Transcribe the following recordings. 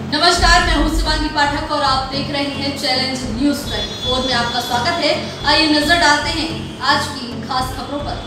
नमस्कार, मैं हूं शिवांगी पाठक और आप देख रहे हैं चैलेंज न्यूज 24 में आपका स्वागत है। आइए नजर डालते हैं आज की खास खबरों पर।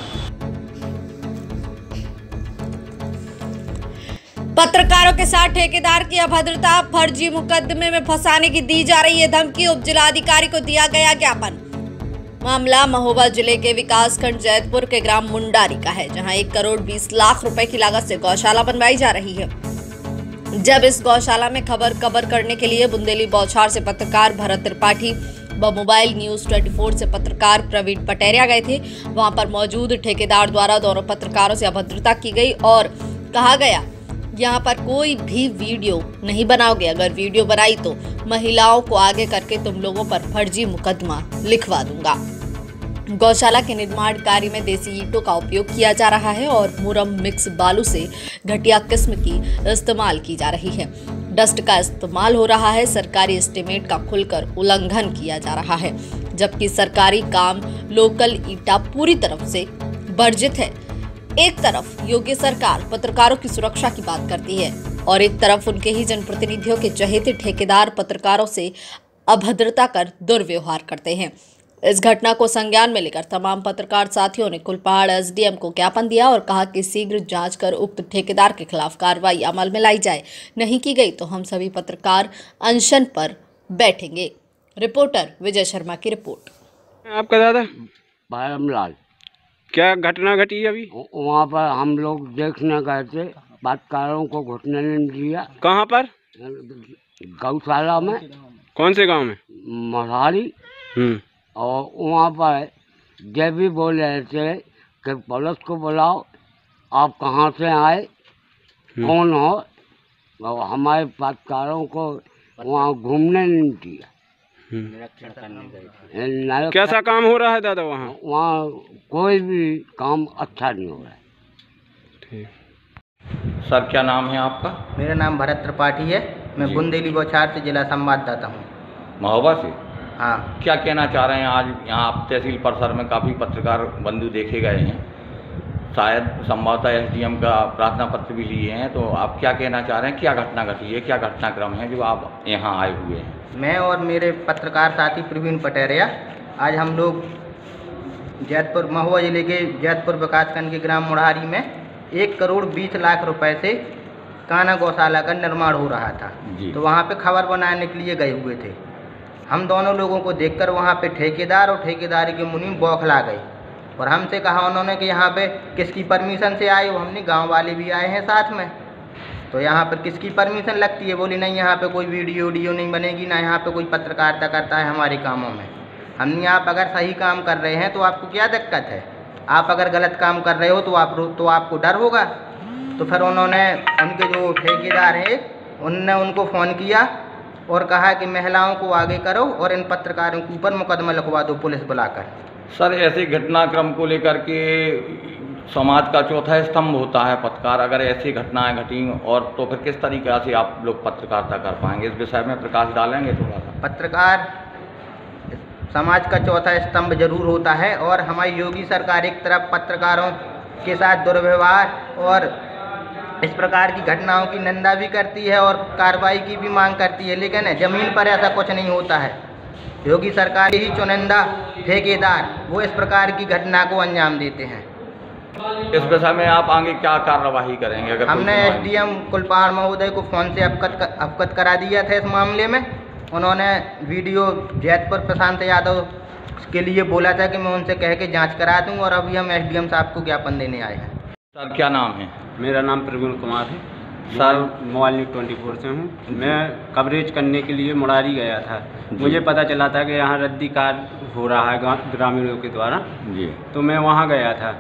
पत्रकारों के साथ ठेकेदार की अभद्रता, फर्जी मुकदमे में फंसाने की दी जा रही है धमकी, उप जिलाधिकारी को दिया गया ज्ञापन। मामला महोबा जिले के विकासखंड जैतपुर के ग्राम मुंडारी का है, जहां 1 करोड़ 20 लाख रुपए की लागत से गौशाला बनवाई जा रही है। जब इस गौशाला में खबर कवर करने के लिए बुंदेली बौछार से पत्रकार भरत त्रिपाठी व मोबाइल न्यूज 24 से पत्रकार प्रवीण पटेरिया गए थे, वहां पर मौजूद ठेकेदार द्वारा दोनों पत्रकारों से अभद्रता की गई और कहा गया यहाँ पर कोई भी वीडियो नहीं बनाओगे, अगर वीडियो बनाई तो महिलाओं को आगे करके तुम लोगों पर फर्जी मुकदमा लिखवा दूंगा। गौशाला के निर्माण कार्य में देसी ईंटों का उपयोग किया जा रहा है और मुरम मिक्स बालू से घटिया किस्म की इस्तेमाल की जा रही है। डस्ट का इस्तेमाल हो रहा है। सरकारी एस्टीमेट का खुलकर उल्लंघन किया जा रहा है, जबकि सरकारी काम लोकल ईंटा पूरी तरफ से वर्जित है। एक तरफ योगी सरकार पत्रकारों की सुरक्षा की बात करती है और एक तरफ उनके ही जनप्रतिनिधियों के चहेते ठेकेदार पत्रकारों से अभद्रता कर दुर्व्यवहार करते हैं। इस घटना को संज्ञान में लेकर तमाम पत्रकार साथियों ने कुलपहाड़ एसडीएम को ज्ञापन दिया और कहा कि शीघ्र जांच कर उक्त ठेकेदार के खिलाफ कार्रवाई अमल में लाई जाए। नहीं की गई तो हम सभी पत्रकार अनशन पर बैठेंगे। रिपोर्टर विजय शर्मा की रिपोर्ट। आपका दादा भाई क्या घटना घटी अभी? वहाँ पर हम लोग देखने गए थे, पत्रकारों को घुसने नहीं दिया। कहाँ पर? गौशाला में। कौन से गांव में? मढ़ारी। और वहाँ पर जब भी बोल रहे थे कि पुलिस को बुलाओ, आप कहाँ से आए, कौन हो, और हमारे पत्रकारों को वहाँ घूमने नहीं दिया। निरीक्षण करने गए थे। कैसा काम हो रहा है दादा वहाँ? वहाँ कोई भी काम अच्छा नहीं हो रहा है। ठीक। सर क्या नाम है आपका? मेरा नाम भरत त्रिपाठी है। मैं बुंदेली बौछार से जिला संवाददाता हूँ। महोबा से? हाँ। क्या कहना चाह रहे हैं? आज यहाँ आप तहसील परिसर में काफ़ी पत्रकार बंधु देखे गए हैं, शायद संभवतः एसडीएम का प्रार्थना पत्र भी लिए हैं, तो आप क्या कहना चाह रहे हैं? क्या घटना घटी है, क्या घटनाक्रम है जो आप यहाँ आए हुए हैं? मैं और मेरे पत्रकार साथी प्रवीण पटेरिया आज हम लोग जैतपुर महोबा जिले के जैतपुर विकासखंड के ग्राम मुढ़ारी में 1 करोड़ 20 लाख रुपए से काना गौशाला का निर्माण हो रहा था, तो वहाँ पे खबर बनाने के लिए गए हुए थे। हम दोनों लोगों को देखकर वहाँ पे ठेकेदार और ठेकेदारी के मुनीम बौखला गए और हमसे कहा उन्होंने कि यहाँ पे किसकी परमिशन से आए हो। हमने गांव वाले भी आए हैं साथ में, तो यहाँ पर किसकी परमिशन लगती है? बोली नहीं, यहाँ पे कोई वीडियो नहीं बनेगी, ना यहाँ पे कोई पत्रकारिता करता है हमारे कामों में। हमने आप अगर सही काम कर रहे हैं तो आपको क्या दिक्कत है? आप अगर गलत काम कर रहे हो तो आपको डर होगा। तो फिर उन्होंने, उनके जो ठेकेदार हैं, उनने उनको फ़ोन किया और कहा कि महिलाओं को आगे करो और इन पत्रकारों के ऊपर मुकदमा लिखवा दो पुलिस बुलाकर। सर ऐसे घटनाक्रम को लेकर के समाज का चौथा स्तंभ होता है पत्रकार, अगर ऐसी घटनाएं घटी और तो फिर किस तरीक़े से आप लोग पत्रकारिता कर पाएंगे? इस विषय में प्रकाश डालेंगे थोड़ा सा? पत्रकार समाज का चौथा स्तंभ जरूर होता है और हमारी योगी सरकार एक तरफ पत्रकारों के साथ दुर्व्यवहार और इस प्रकार की घटनाओं की निंदा भी करती है और कार्रवाई की भी मांग करती है, लेकिन ज़मीन पर ऐसा कुछ नहीं होता है। योगी सरकार ही चुनिंदा ठेकेदार वो इस प्रकार की घटना को अंजाम देते हैं। इस विषय में आप आगे क्या कार्रवाई करेंगे? अगर हमने एसडीएम कुलपहाड़ महोदय को फ़ोन से अवगत करा दिया था इस मामले में। उन्होंने वीडियो जैतपुर प्रशांत यादव के लिए बोला था कि मैं उनसे कह के जाँच करा दूँ और अभी हम एसडीएम साहब को ज्ञापन देने आए हैं। सर क्या नाम है? मेरा नाम प्रवीण कुमार है। सर मोबाइल न्यूज 24 से हूँ। मैं कवरेज करने के लिए मुरारी गया था। मुझे पता चला था कि यहाँ रद्दी कार्य हो रहा है ग्रामीणों के द्वारा जी, तो मैं वहाँ गया था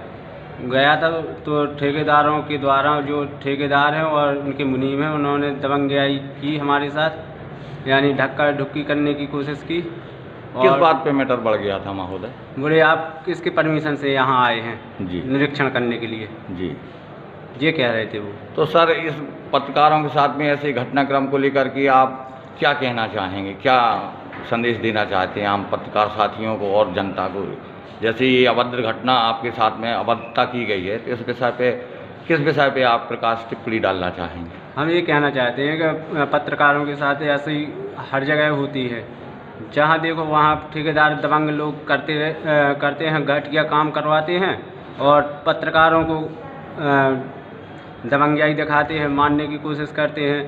तो ठेकेदारों के द्वारा, जो ठेकेदार हैं और उनके मुनीम हैं, उन्होंने दबंगई की हमारे साथ, यानी धक्का धुक्की करने की कोशिश की। किस बात पे मैटर बढ़ गया था महोदय? बोले आप किसके परमिशन से यहाँ आए हैं जी निरीक्षण करने के लिए जी, ये कह रहे थे वो। तो सर इस पत्रकारों के साथ में ऐसे घटनाक्रम को लेकर के आप क्या कहना चाहेंगे, क्या संदेश देना चाहते हैं आम पत्रकार साथियों को और जनता को? जैसे ये अभद्र घटना आपके साथ में अभद्रता की गई है, तो इस विषय पे किस विषय पे आप प्रकाश टिप्पणी डालना चाहेंगे? हम ये कहना चाहते हैं कि पत्रकारों के साथ ऐसी हर जगह होती है, जहाँ देखो वहाँ ठेकेदार दबंग लोग करते हैं, घटिया काम करवाते हैं और पत्रकारों को दबंगियाई दिखाते हैं, मारने की कोशिश करते हैं।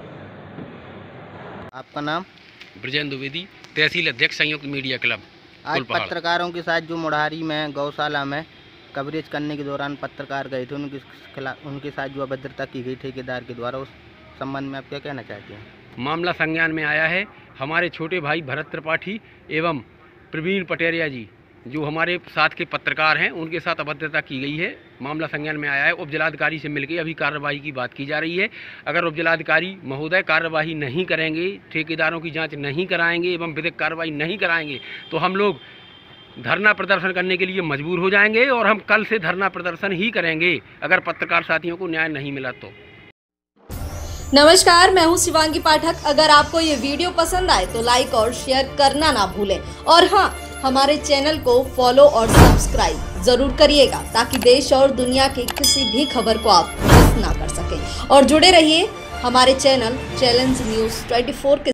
आपका नाम? ब्रजेंद्र द्विवेदी, तहसील अध्यक्ष संयुक्त मीडिया क्लब। आज पत्रकारों के साथ जो मुरारी में गौशाला में कवरेज करने के दौरान पत्रकार गए थे, उनके साथ जो अभद्रता की गई ठेकेदार के द्वारा, उस संबंध में आप क्या कहना चाहते हैं? मामला संज्ञान में आया है। हमारे छोटे भाई भरत त्रिपाठी एवं प्रवीण पटेरिया जी जो हमारे साथ के पत्रकार हैं, उनके साथ अभद्रता की गई है। मामला संज्ञान में आया है। उपजिलाधिकारी से मिलकर अभी कार्रवाई की बात की जा रही है। अगर उपजिलाधिकारी महोदय कार्रवाई नहीं करेंगे, ठेकेदारों की जांच नहीं कराएंगे एवं विधिक कार्रवाई नहीं कराएंगे तो हम लोग धरना प्रदर्शन करने के लिए मजबूर हो जाएंगे और हम कल से धरना प्रदर्शन ही करेंगे अगर पत्रकार साथियों को न्याय नहीं मिला तो। नमस्कार, मैं हूं शिवांगी पाठक। अगर आपको ये वीडियो पसंद आए तो लाइक और शेयर करना ना भूलें और हाँ, हमारे चैनल को फॉलो और सब्सक्राइब जरूर करिएगा ताकि देश और दुनिया की किसी भी खबर को आप मिस ना कर सकें। और जुड़े रहिए हमारे चैनल चैलेंज न्यूज़ 24 के